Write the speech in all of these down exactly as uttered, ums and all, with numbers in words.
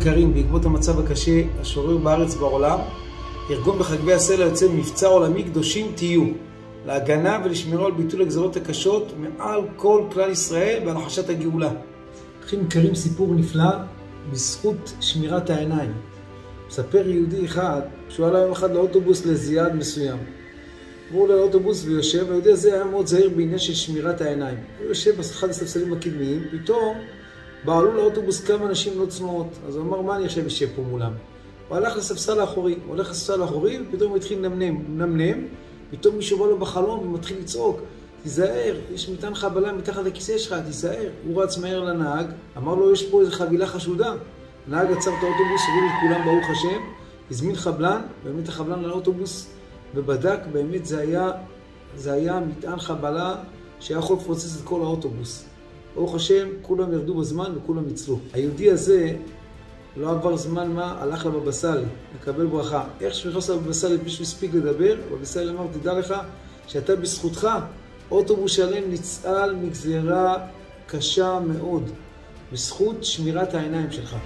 יקרים, בעקבות המצב הקשה השורר בארץ ובעולם, ארגון בחגבי הסלע יוצא מבצע עולמי קדושים תהיו, להגנה ולשמירה על ביטול הגזרות הקשות מעל כל כלל ישראל בהנחשת הגאולה. אחים יקרים, סיפור נפלא בזכות שמירת העיניים. מספר יהודי אחד שהוא עלה יום אחד לאוטובוס לזיעד מסוים. הוא עולה לאוטובוס ויושב, והיהודי הזה היה מאוד זהיר בעניין של שמירת העיניים. הוא יושב באחד הספסלים הקדמיים, פתאום בעלו לאוטובוס כמה אנשים לא צנועות. אז הוא אמר, מה אני עכשיו אשב פה מולם? הוא הלך לספסל האחורי, הוא הולך לספסל האחורי ופתאום הוא התחיל לנמנם, נמנם, פתאום מישהו בא לו בחלום ומתחיל לצעוק, תיזהר, יש מטען חבלה מתחת לכיסא שלך, תיזהר. הוא רץ מהר לנהג, אמר לו, יש פה איזו חבילה חשודה. הנהג עצר את האוטובוס, הוריד את כולם ברוך השם, הזמין חבלן, באמת החבלן לאוטובוס, ובדק, באמת זה היה, זה היה מטען חבלה שהיה יכול לפוצץ את כל האוטובוס. ברוך השם, כולם ירדו בזמן וכולם ניצלו. היהודי הזה, לא עבר זמן מה, הלך לבבא סאלי, לקבל ברכה. איך שנכנס לבבא סאלי, מישהו הספיק לדבר, בבא סאלי אמר, תדע לך שאתה בזכותך, אוטובוס שלם ניצל מגזירה קשה מאוד, בזכות שמירת העיניים שלך.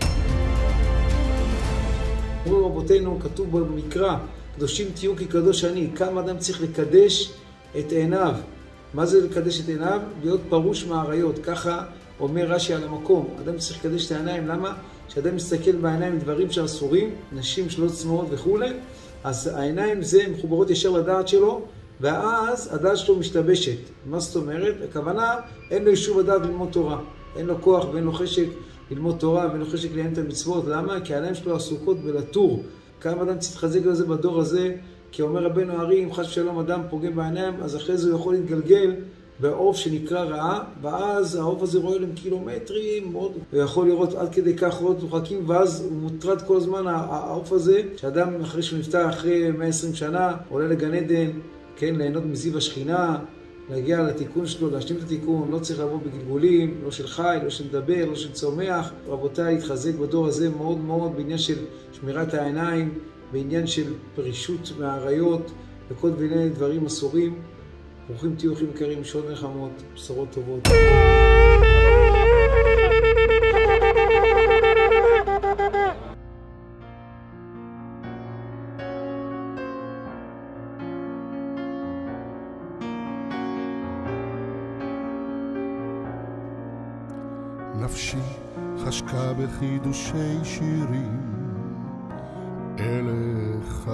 אומרים רבותינו, כתוב במקרא, קדושים תהיו כי קדוש אני. כמה אדם צריך לקדש את עיניו. מה זה לקדש את עיניו? להיות פרוש מהעריות. ככה אומר רש"י על המקום. אדם צריך לקדש את העיניים. למה? כשאדם מסתכל בעיניים דברים שאסורים, נשים שלא צנועות וכו', אז העיניים זה מחוברות ישר לדעת שלו, ואז הדעת שלו משתבשת. מה זאת אומרת? הכוונה, אין לו אישור לדעת ללמוד תורה. אין לו כוח ואין לו חשק ללמוד תורה ואין לו חשק לעניין את המצוות. למה? כי העיניים שלו עסוקות בלטור. כמה אדם צריך לחזק לזה בדור הזה? כי אומר רבנו הארי, אם חס ושלום אדם פוגם בעיניים, אז אחרי זה הוא יכול להתגלגל בעוף שנקרא רעה, ואז העוף הזה רואה להם קילומטרים, מאוד, הוא יכול לראות עד כדי כך רואות מוחקים, ואז הוא מוטרד כל הזמן, העוף הזה, שאדם אחרי שהוא נפטר אחרי מאה ועשרים שנה, עולה לגן עדן, כן, ליהנות מזיו השכינה, להגיע לתיקון שלו, להשלים את התיקון, לא צריך לבוא בגלגולים, לא של חי, לא של מדבר, לא של צומח. רבותיי, התחזק בדור הזה מאוד מאוד בעניין של שמירת העיניים, בעניין של פרישות מהעריות, וכל מיני דברים אסורים. ברוכים תהיו אחים יקרים, שעות נחמות, בשורות טובות. נפשי חשקה בחידושי שירים אליך,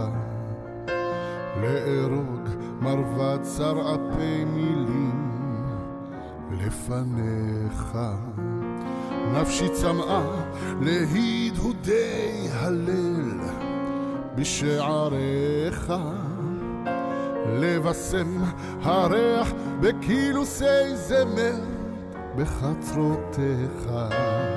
לארוג מרבד צרעפי מילים לפניך. נפשי צמאה להדהודי הלל בשעריך, לבשם הריח בקילוסי זמר בחצרותיך.